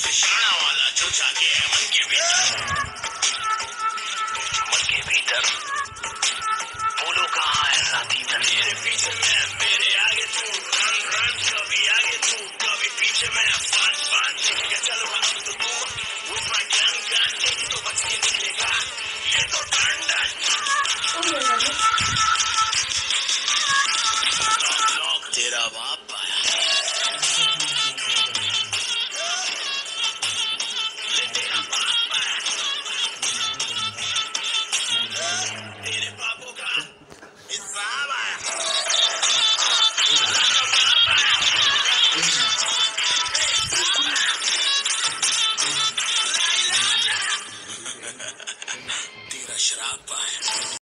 शाना वाला जो जाके है मन के भीतर बोलो कहाँ है साथी मेरे पीछे मैं मेरे आगे तू रन रन कभी आगे तू कभी पीछे मैं पांच पांच चलो हम तो तू with my gun gun तेरी तो बच के निकलेगा ये तो डंडन लॉक तेरा बाप आया ले तेरा बाप आया तेरे बापों का हिसाब आया तेरा श्राप आया